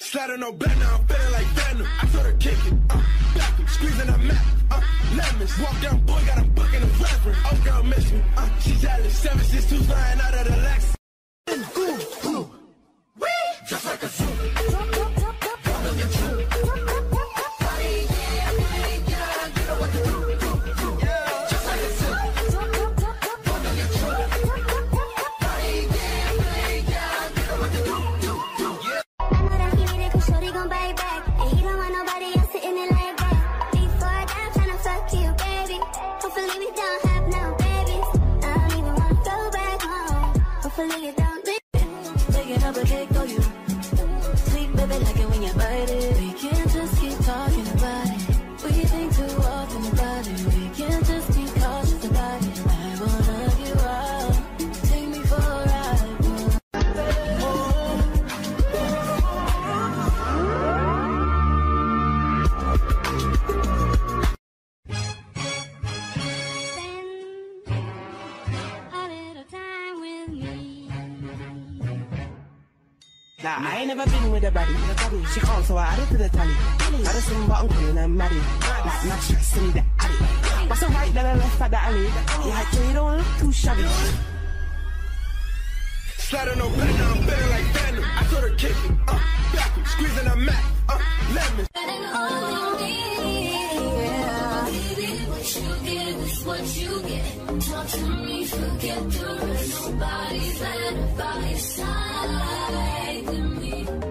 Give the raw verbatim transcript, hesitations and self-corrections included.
Sliding no bed, now I'm feeling like Venom. I told her kick it, uh, backwards, squeezing a map, uh, lemons. Walk down, boy, got him bucking the reverend. Oh, girl, miss me, uh, she jealous. Seven, six, two, flying out of the Lex. Ooh, ooh, wee, just like a zoo. Nah, I ain't never been with a baddie. She calls, so I added to the tally. I just sing, but I'm calling her Maddie. Like, not stressing the alley. What's the right that I left at the alley? Like, you don't look too shabby. Sliding no bed, now I'm feeling like Venom. I told her kick it, uh, backwards, squeezing a map, uh, lemons. What you get, talk to me, forget the rest. Nobody's better by your side than me.